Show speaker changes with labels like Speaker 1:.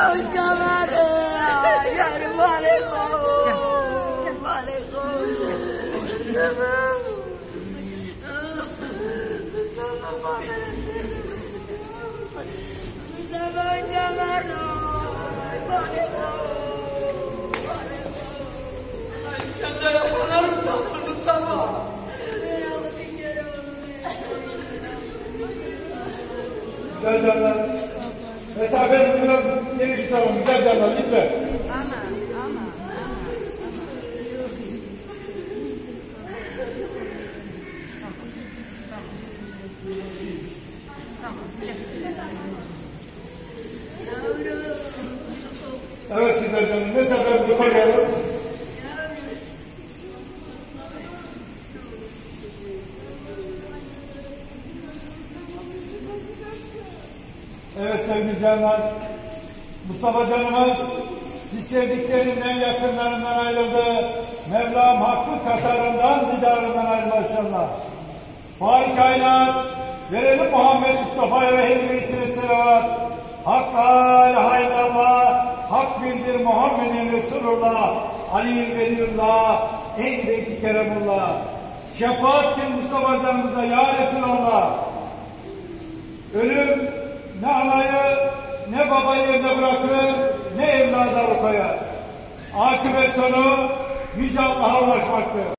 Speaker 1: Güzel canlar. Mesafemizi biraz geniş tutalım. Güzel canlar. Lütfen. Evet güzel canım. Mesafemizi koruyalım. Evet sevgili canlar, Mustafa canımız siz sevdiklerinden, yakınlarından ayrıldı. Mevlam hakkın katarından, didarından ayrıldı inşallah. Fahri kainat, verelim Muhammed Mustafa'ya ve ehl-i beytine selavat. Hakka ilahe illallah, hak bildir Muhammed'in Resulullah, Ali Veliyullah, ehl-i beyti keremullah. Şefaat kim Mustafa canımıza ya Resulallah. Ölüm ne anayı, ne babayı evde bırakır, ne evlada koyar. Akıbet sonu Yüce Allah'a ulaşmaktır.